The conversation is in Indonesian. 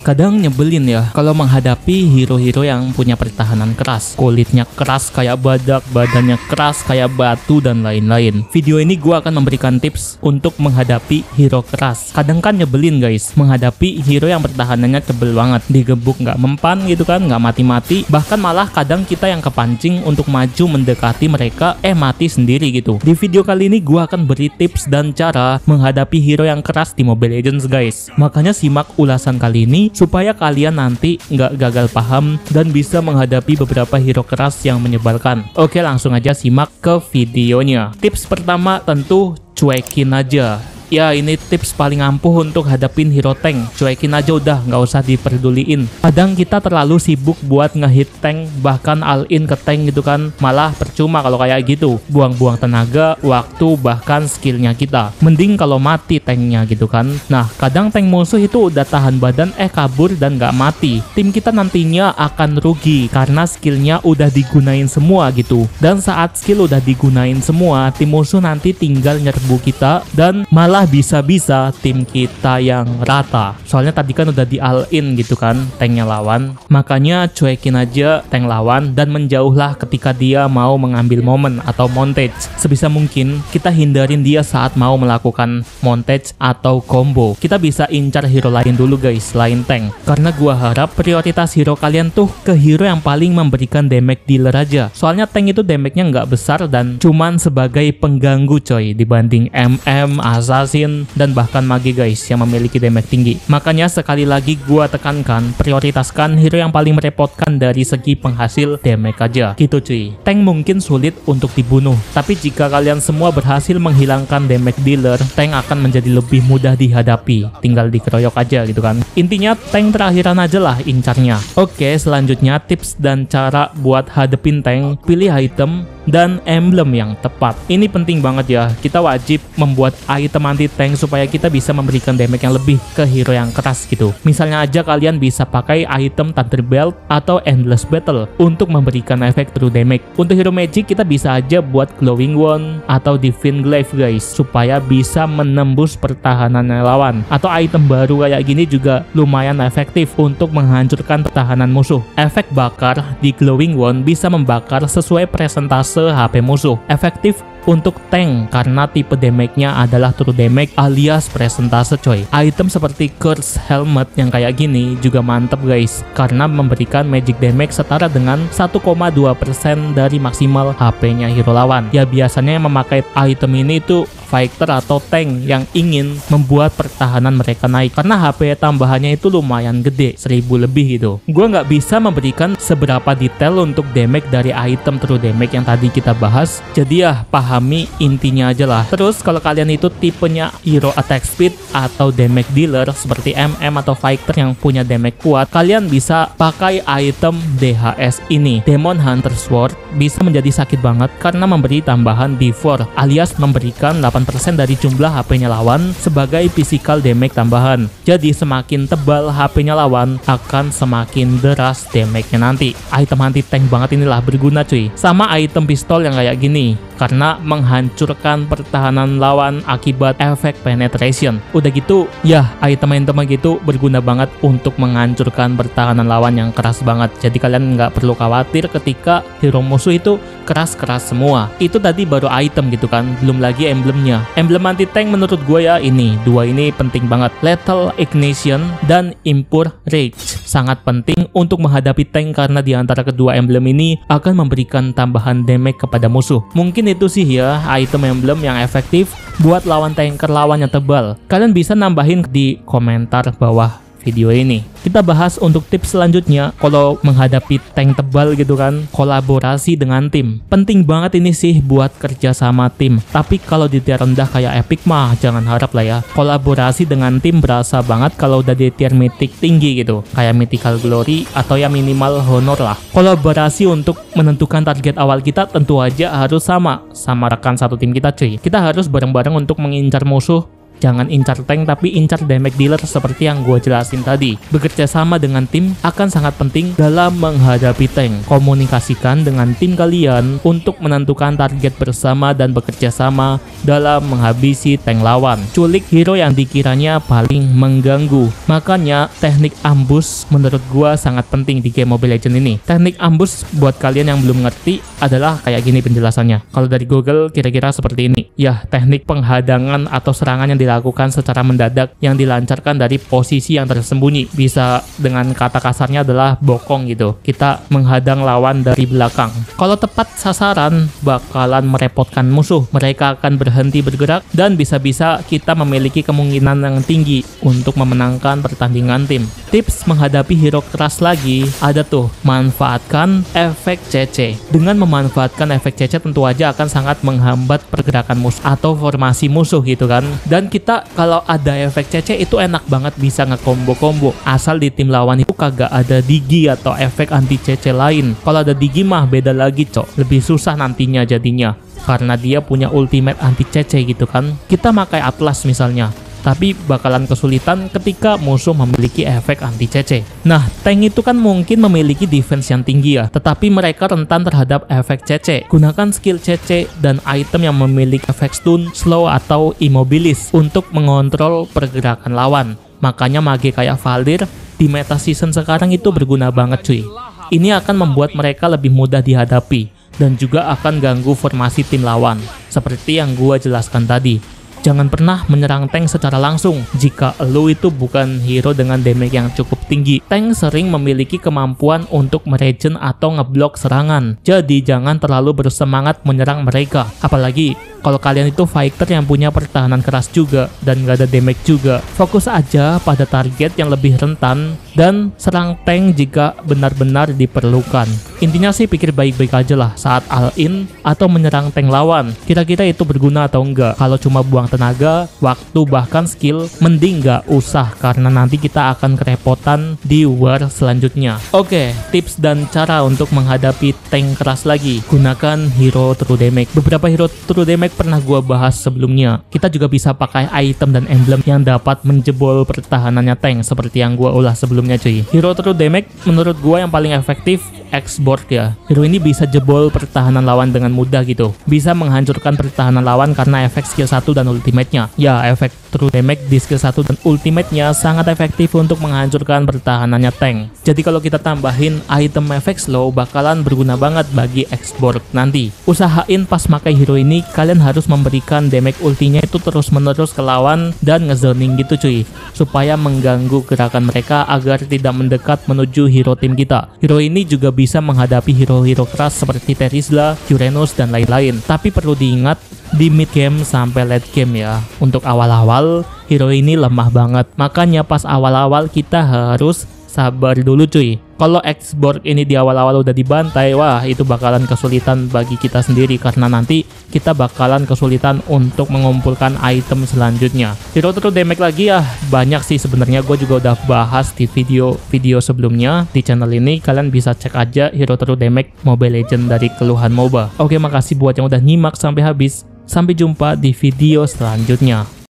Kadang nyebelin ya kalau menghadapi hero-hero yang punya pertahanan keras. Kulitnya keras kayak badak, badannya keras kayak batu, dan lain-lain. Video ini gue akan memberikan tips untuk menghadapi hero keras. Kadang kan nyebelin guys, menghadapi hero yang pertahanannya tebel banget. Digebuk nggak mempan gitu kan, nggak mati-mati. Bahkan malah kadang kita yang kepancing untuk maju mendekati mereka, mati sendiri gitu. Di video kali ini gue akan beri tips dan cara menghadapi hero yang keras di Mobile Legends guys. Makanya simak ulasan kali ini supaya kalian nanti nggak gagal paham dan bisa menghadapi beberapa hero keras yang menyebalkan. Oke, langsung aja simak ke videonya. Tips pertama tentu cuekin aja. Ya, ini tips paling ampuh untuk hadapin hero tank. Cuekin aja udah, nggak usah diperduliin. Kadang kita terlalu sibuk buat ngehit tank, bahkan all in ke tank gitu kan. Malah percuma kalau kayak gitu. Buang-buang tenaga, waktu, bahkan skillnya kita. Mending kalau mati tanknya gitu kan. Nah, kadang tank musuh itu udah tahan badan, kabur dan nggak mati. Tim kita nantinya akan rugi karena skillnya udah digunain semua gitu. Dan saat skill udah digunain semua, tim musuh nanti tinggal nyerbu kita dan malah bisa-bisa tim kita yang rata. Soalnya tadi kan udah di all in gitu kan tanknya lawan. Makanya cuekin aja tank lawan dan menjauhlah ketika dia mau mengambil momen atau montage. Sebisa mungkin kita hindarin dia saat mau melakukan montage atau combo. Kita bisa incar hero lain dulu guys, selain tank. Karena gua harap prioritas hero kalian tuh ke hero yang paling memberikan damage dealer aja. Soalnya tank itu damage-nya nggak besar dan cuman sebagai pengganggu coy dibanding MM, Assassin, dan bahkan mage guys yang memiliki damage tinggi. Makanya sekali lagi gua tekankan, prioritaskan hero yang paling merepotkan dari segi penghasil damage aja gitu cuy. Tank mungkin sulit untuk dibunuh, tapi jika kalian semua berhasil menghilangkan damage dealer, tank akan menjadi lebih mudah dihadapi. Tinggal dikeroyok aja gitu kan. Intinya tank terakhiran aja lah incarnya. Oke, selanjutnya tips dan cara buat hadepin tank. Pilih item dan emblem yang tepat. Ini penting banget ya. Kita wajib membuat item anti tank supaya kita bisa memberikan damage yang lebih ke hero yang keras gitu. Misalnya aja kalian bisa pakai item Thunderbelt atau Endless Battle untuk memberikan efek true damage. Untuk hero magic kita bisa aja buat Glowing Wand atau Divine Glaive guys supaya bisa menembus pertahanan lawan. Atau item baru kayak gini juga lumayan efektif untuk menghancurkan pertahanan musuh. Efek bakar di Glowing Wand bisa membakar sesuai presentase HP musuh. Efektif untuk tank karena tipe damage-nya adalah true damage alias presentase coy. Item seperti Curse Helmet yang kayak gini juga mantep guys karena memberikan magic damage setara dengan 1,2% dari maksimal HP-nya hero lawan. Ya biasanya yang memakai item ini tuh fighter atau tank yang ingin membuat pertahanan mereka naik karena HP tambahannya itu lumayan gede, 1000 lebih gitu. Gua nggak bisa memberikan seberapa detail untuk damage dari item true damage yang tadi kita bahas, jadi ya pahami intinya aja lah. Terus kalau kalian itu tipenya hero attack speed atau damage dealer seperti MM atau fighter yang punya damage kuat, kalian bisa pakai item DHS ini. Demon Hunter Sword bisa menjadi sakit banget karena memberi tambahan D4 alias memberikan 8% dari jumlah HP-nya lawan sebagai physical damage tambahan. Jadi semakin tebal HP-nya lawan akan semakin deras damage-nya nanti. Item anti tank banget inilah berguna cuy. Sama item pistol yang kayak gini karena menghancurkan pertahanan lawan akibat efek penetration. Udah gitu ya item-item gitu berguna banget untuk menghancurkan pertahanan lawan yang keras banget. Jadi kalian nggak perlu khawatir ketika hero musuh itu keras-keras semua. Itu tadi baru item gitu kan, belum lagi emblemnya. Emblem anti tank menurut gue ya ini dua ini penting banget. Lethal Ignition dan Impure Rage sangat penting untuk menghadapi tank karena di antara kedua emblem ini akan memberikan tambahan damage kepada musuh. Mungkin itu sih ya item emblem yang efektif buat lawan tanker lawan yang tebal. Kalian bisa nambahin di komentar bawah video ini. Kita bahas untuk tips selanjutnya. Kalau menghadapi tank tebal gitu kan, kolaborasi dengan tim penting banget ini sih buat kerja sama tim. Tapi kalau di tier rendah kayak epic mah jangan harap lah ya. Kolaborasi dengan tim berasa banget kalau udah di tier mythic tinggi gitu, kayak mythical glory atau ya minimal honor lah. Kolaborasi untuk menentukan target awal kita tentu aja harus sama rekan satu tim kita cuy. Kita harus bareng-bareng untuk mengincar musuh Jangan incar tank tapi incar damage dealer seperti yang gue jelasin tadi. Bekerja sama dengan tim akan sangat penting dalam menghadapi tank. Komunikasikan dengan tim kalian untuk menentukan target bersama dan bekerja sama dalam menghabisi tank lawan. Culik hero yang dikiranya paling mengganggu. Makanya teknik ambush menurut gue sangat penting di game Mobile Legends ini. Teknik ambush buat kalian yang belum ngerti adalah kayak gini penjelasannya. Kalau dari Google kira-kira seperti ini. Ya, teknik penghadangan atau serangan yang dilakukan secara mendadak yang dilancarkan dari posisi yang tersembunyi. Bisa dengan kata kasarnya adalah bokong gitu. Kita menghadang lawan dari belakang. Kalau tepat sasaran bakalan merepotkan musuh. Mereka akan berhenti bergerak dan bisa-bisa kita memiliki kemungkinan yang tinggi untuk memenangkan pertandingan tim. Tips menghadapi hero keras lagi ada tuh, manfaatkan efek CC. Dengan memanfaatkan efek CC tentu aja akan sangat menghambat pergerakan musuh atau formasi musuh gitu kan. Dan kita kalau ada efek CC itu enak banget bisa nge-combo-combo. Asal di tim lawan itu kagak ada digi atau efek anti CC lain. Kalau ada digi mah beda lagi cok, lebih susah nantinya jadinya. Karena dia punya ultimate anti CC gitu kan. Kita pakai Atlas misalnya, tapi bakalan kesulitan ketika musuh memiliki efek anti CC. Nah, tank itu kan mungkin memiliki defense yang tinggi ya, tetapi mereka rentan terhadap efek CC. Gunakan skill CC dan item yang memiliki efek stun, slow, atau immobilis untuk mengontrol pergerakan lawan. Makanya mage kayak Valdir di meta season sekarang itu berguna banget cuy. Ini akan membuat mereka lebih mudah dihadapi dan juga akan ganggu formasi tim lawan, seperti yang gua jelaskan tadi. Jangan pernah menyerang tank secara langsung jika lo itu bukan hero dengan damage yang cukup tinggi. Tank sering memiliki kemampuan untuk meregen atau ngeblok serangan, jadi jangan terlalu bersemangat menyerang mereka. Apalagi kalau kalian itu fighter yang punya pertahanan keras juga dan gak ada damage juga. Fokus aja pada target yang lebih rentan dan serang tank jika benar-benar diperlukan. Intinya sih pikir baik-baik aja lah saat all-in atau menyerang tank lawan. Kira-kira itu berguna atau enggak? Kalau cuma buang tenaga, waktu, bahkan skill, mending gak usah karena nanti kita akan kerepotan di war selanjutnya. Oke, tips dan cara untuk menghadapi tank keras lagi. Gunakan hero true damage. Beberapa hero true damage pernah gua bahas sebelumnya. Kita juga bisa pakai item dan emblem yang dapat menjebol pertahanannya tank seperti yang gua ulas sebelumnya cuy. Hero true damage menurut gua yang paling efektif X-Board ya. Hero ini bisa jebol pertahanan lawan dengan mudah gitu. Bisa menghancurkan pertahanan lawan karena efek skill 1 dan ultimate-nya. Ya, efek true damage di skill 1 dan ultimate-nya sangat efektif untuk menghancurkan pertahanannya tank. Jadi kalau kita tambahin item efek slow bakalan berguna banget bagi X-Board nanti. Usahain pas pakai hero ini kalian harus memberikan damage ultinya itu terus-menerus ke lawan dan ngezoning gitu cuy, supaya mengganggu gerakan mereka agar tidak mendekat menuju hero tim kita. Hero ini juga bisa menghadapi hero-hero keras seperti Terizla, Uranus, dan lain-lain. Tapi perlu diingat di mid game sampai late game ya. Untuk awal-awal hero ini lemah banget, makanya pas awal-awal kita harus sabar dulu cuy. Kalau X-Board ini di awal-awal udah dibantai, wah itu bakalan kesulitan bagi kita sendiri karena nanti kita bakalan kesulitan untuk mengumpulkan item selanjutnya. Hero true damage lagi ya banyak sih sebenarnya, gue juga udah bahas di video sebelumnya di channel ini. Kalian bisa cek aja hero true damage Mobile Legends dari Keluhan MOBA. Oke, makasih buat yang udah nyimak sampai habis. Sampai jumpa di video selanjutnya.